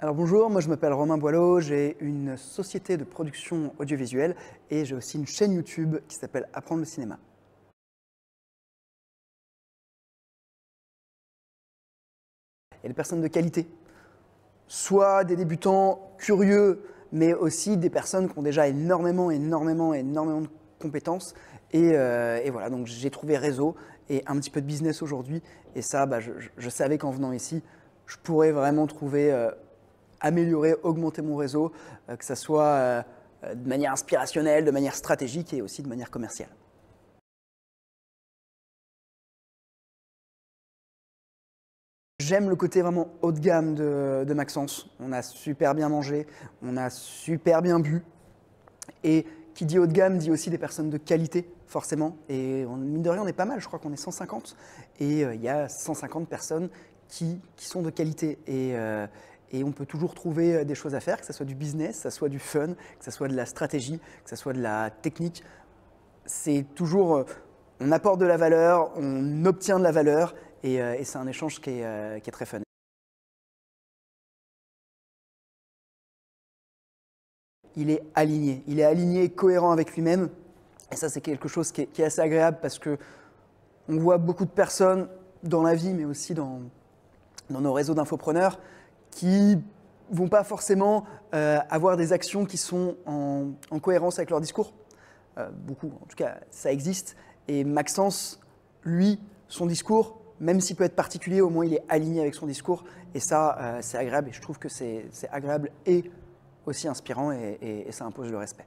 Alors bonjour, moi je m'appelle Romain Boileau, j'ai une société de production audiovisuelle et j'ai aussi une chaîne YouTube qui s'appelle Apprendre le cinéma. Il y a des personnes de qualité, soit des débutants curieux, mais aussi des personnes qui ont déjà énormément de compétences. Et voilà, donc j'ai trouvé réseau et un petit peu de business aujourd'hui. Et ça, je savais qu'en venant ici, je pourrais vraiment trouver, améliorer, augmenter mon réseau, que ce soit de manière inspirationnelle, de manière stratégique et aussi de manière commerciale. J'aime le côté vraiment haut de gamme de Maxence. On a super bien mangé, on a super bien bu. Et qui dit haut de gamme dit aussi des personnes de qualité, forcément. Et mine de rien, on est pas mal, je crois qu'on est 150. Et il y a 150 personnes qui sont de qualité. Et on peut toujours trouver des choses à faire, que ce soit du business, que ce soit du fun, que ce soit de la stratégie, que ce soit de la technique. C'est toujours, on apporte de la valeur, on obtient de la valeur. Et c'est un échange qui est très fun. Il est aligné, cohérent avec lui-même. Et ça, c'est quelque chose qui est assez agréable parce que on voit beaucoup de personnes dans la vie, mais aussi dans nos réseaux d'infopreneurs, qui vont pas forcément avoir des actions qui sont en cohérence avec leur discours. Beaucoup, en tout cas, ça existe. Et Maxence, lui, son discours, même s'il peut être particulier, au moins il est aligné avec son discours. Et ça, c'est agréable. Et je trouve que c'est agréable et aussi inspirant et ça impose le respect.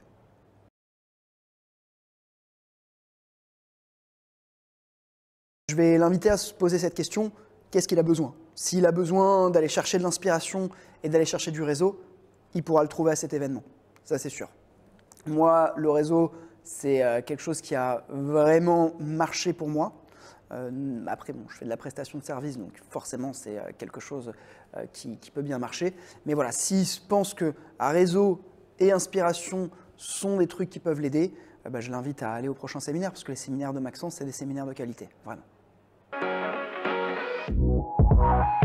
Je vais l'inviter à se poser cette question, qu'est-ce qu'il a besoin? S'il a besoin d'aller chercher de l'inspiration et d'aller chercher du réseau, il pourra le trouver à cet événement, ça c'est sûr. Moi, le réseau, c'est quelque chose qui a vraiment marché pour moi. Après, bon, je fais de la prestation de service, donc forcément, c'est quelque chose qui peut bien marcher. Mais voilà, s'il pense que réseau et inspiration sont des trucs qui peuvent l'aider, je l'invite à aller au prochain séminaire, parce que les séminaires de Maxence, c'est des séminaires de qualité, vraiment.